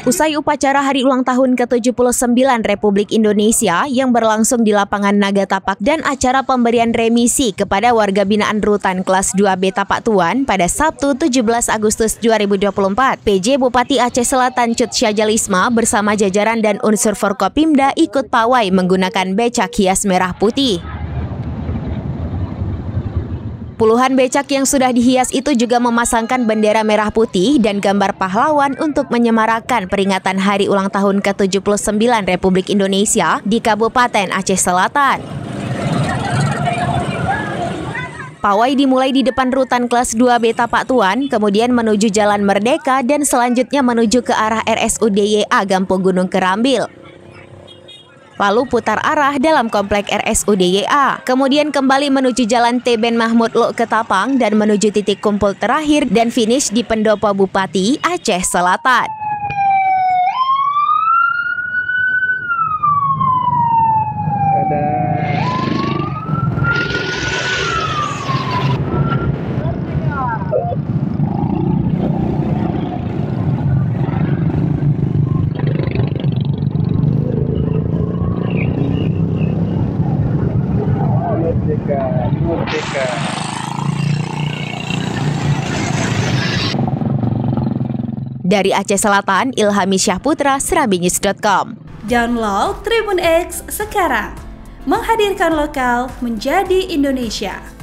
Usai upacara hari ulang tahun ke-79 Republik Indonesia yang berlangsung di lapangan Naga Tapak dan acara pemberian remisi kepada warga binaan Rutan kelas 2B Tapak Tuan pada Sabtu 17 Agustus 2024, PJ Bupati Aceh Selatan Cut Syajalisma bersama jajaran dan unsur Forkopimda ikut pawai menggunakan becak hias merah putih. Puluhan becak yang sudah dihias itu juga memasangkan bendera merah putih dan gambar pahlawan untuk menyemarakan peringatan hari ulang tahun ke-79 Republik Indonesia di Kabupaten Aceh Selatan. Pawai dimulai di depan Rutan kelas 2B Tapak Tuan, kemudian menuju Jalan Merdeka dan selanjutnya menuju ke arah RSUD YA Gampung Gunung Kerambil. Lalu putar arah dalam komplek RSUD YA, kemudian kembali menuju Jalan Teben Mahmud Lok Ketapang dan menuju titik kumpul terakhir dan finish di Pendopo Bupati Aceh Selatan. Dari Aceh Selatan, Ilhami Syahputra, serabinews.com. Download Tribun X sekarang, menghadirkan lokal menjadi Indonesia.